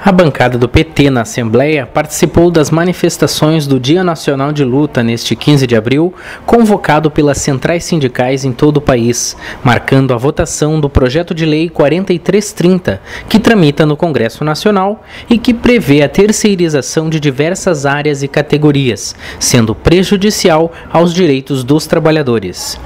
A bancada do PT na Assembleia participou das manifestações do Dia Nacional de Luta neste 15 de abril, convocado pelas centrais sindicais em todo o país, marcando a votação do projeto de lei 4330, que tramita no Congresso Nacional e que prevê a terceirização de diversas áreas e categorias, sendo prejudicial aos direitos dos trabalhadores.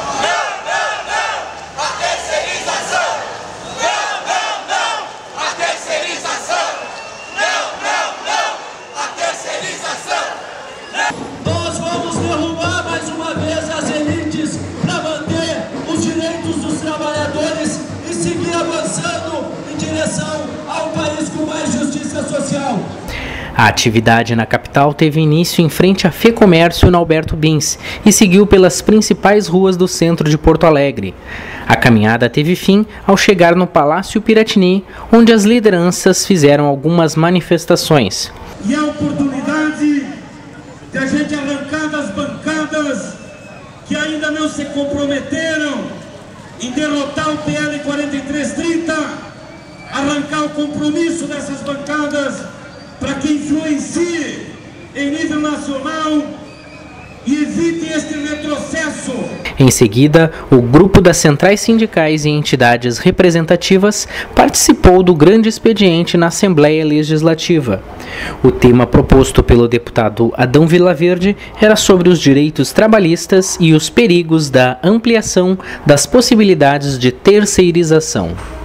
Nós vamos derrubar mais uma vez as elites para manter os direitos dos trabalhadores e seguir avançando em direção a um país com mais justiça social. A atividade na capital teve início em frente à FEComércio na Alberto Bins e seguiu pelas principais ruas do centro de Porto Alegre. A caminhada teve fim ao chegar no Palácio Piratini, onde as lideranças fizeram algumas manifestações. E a oportunidade de a gente arrancar das bancadas que ainda não se comprometeram em derrotar o PL 4330, arrancar o compromisso dessas bancadas para que influencie em nível nacional e evite este retrocesso. Em seguida, o grupo das centrais sindicais e entidades representativas participou do grande expediente na Assembleia Legislativa. O tema proposto pelo deputado Adão Vilaverde era sobre os direitos trabalhistas e os perigos da ampliação das possibilidades de terceirização.